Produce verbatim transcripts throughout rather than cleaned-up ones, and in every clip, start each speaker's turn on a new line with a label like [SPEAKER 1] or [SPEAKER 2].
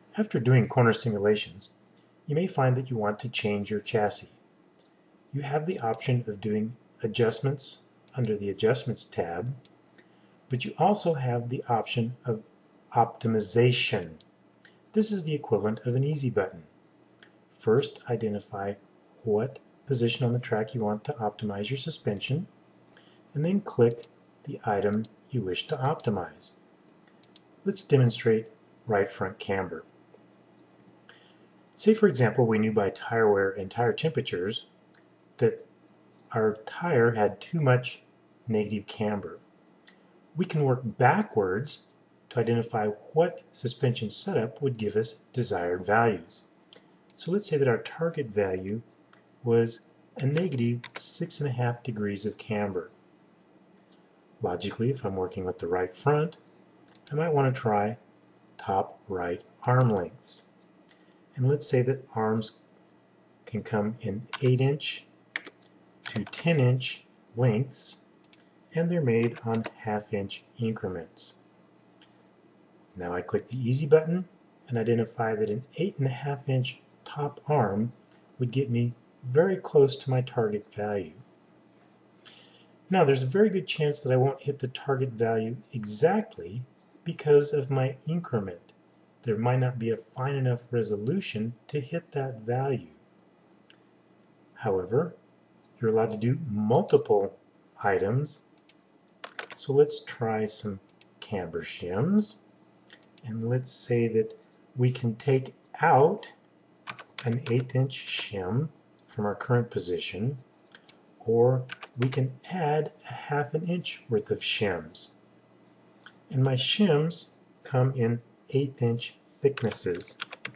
[SPEAKER 1] After doing corner simulations, you may find that you want to change your chassis. You have the option of doing adjustments under the Adjustments tab, but you also have the option of optimization. This is the equivalent of an easy button. First, identify what position on the track you want to optimize your suspension, and then click the item you wish to optimize. Let's demonstrate right front camber. Say, for example, we knew by tire wear and tire temperatures that our tire had too much negative camber. We can work backwards to identify what suspension setup would give us desired values. So let's say that our target value was a negative six and a half degrees of camber. Logically, if I'm working with the right front, I might want to try top right arm lengths. And let's say that arms can come in eight inch to ten inch lengths, and they're made on half inch increments. Now I click the easy button and identify that an eight and a half inch top arm would get me very close to my target value. Now there's a very good chance that I won't hit the target value exactly because of my increment. There might not be a fine enough resolution to hit that value. However, you're allowed to do multiple items. So let's try some camber shims. And let's say that we can take out an eighth inch shim from our current position, or we can add a half an inch worth of shims. And my shims come in eighth inch thicknesses.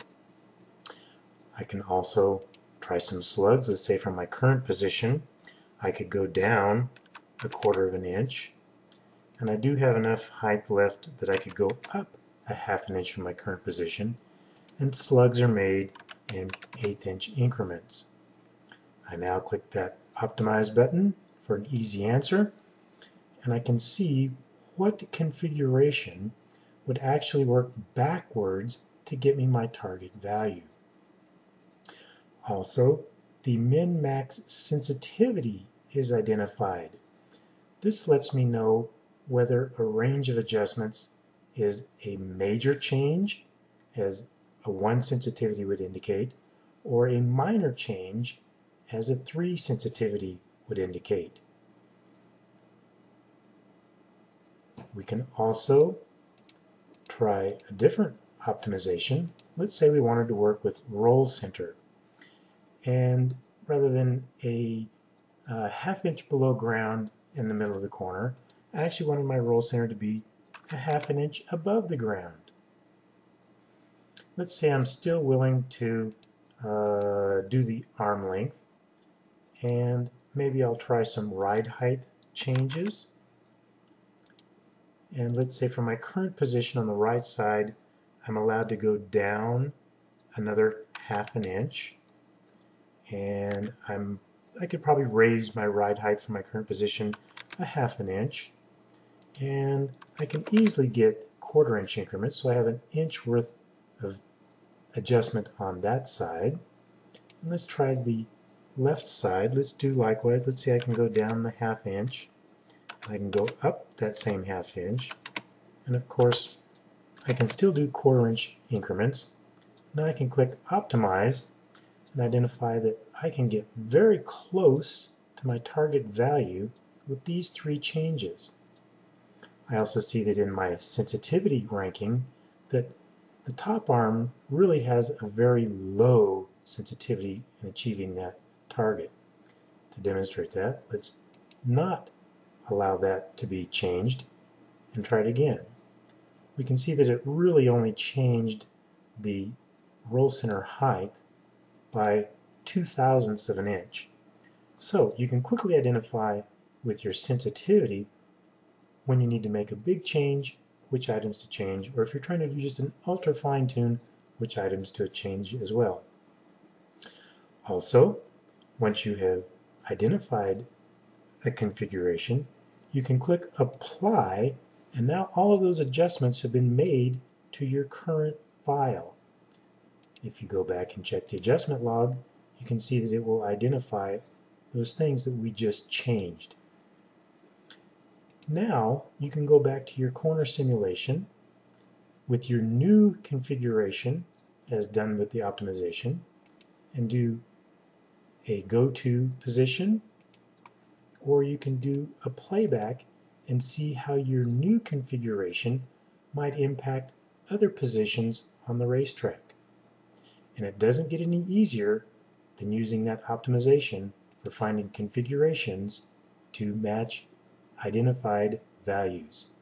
[SPEAKER 1] I can also try some slugs. Let's say from my current position I could go down a quarter of an inch, and I do have enough height left that I could go up a half an inch from my current position, and slugs are made in eighth inch increments. I now click that optimize button for an easy answer, and I can see what configuration would actually work backwards to get me my target value. Also, the min-max sensitivity is identified. This lets me know whether a range of adjustments is a major change, as a one sensitivity would indicate, or a minor change, as a three sensitivity would indicate. We can also try a different optimization. Let's say we wanted to work with roll center, and rather than a uh, half inch below ground in the middle of the corner, I actually wanted my roll center to be a half an inch above the ground. Let's say I'm still willing to uh, do the arm length, and maybe I'll try some ride height changes. And let's say from my current position on the right side, I'm allowed to go down another half an inch, and I'm I could probably raise my ride height from my current position a half an inch, and I can easily get quarter inch increments, so I have an inch worth of adjustment on that side. And let's try the left side. Let's do likewise. Let's say I can go down the half inch, I can go up that same half inch, and of course I can still do quarter inch increments. Now I can click optimize and identify that I can get very close to my target value with these three changes. I also see that in my sensitivity ranking that the top arm really has a very low sensitivity in achieving that target. To demonstrate that, let's not allow that to be changed and try it again. We can see that it really only changed the roll center height by two thousandths of an inch. So you can quickly identify with your sensitivity when you need to make a big change, which items to change, or if you're trying to do just an ultra fine tune, which items to change as well. Also, once you have identified a configuration, you can click apply, and now all of those adjustments have been made to your current file. If you go back and check the adjustment log, you can see that it will identify those things that we just changed. Now you can go back to your corner simulation with your new configuration as done with the optimization and do a go to position, or you can do a playback and see how your new configuration might impact other positions on the racetrack. And it doesn't get any easier than using that optimization for finding configurations to match identified values.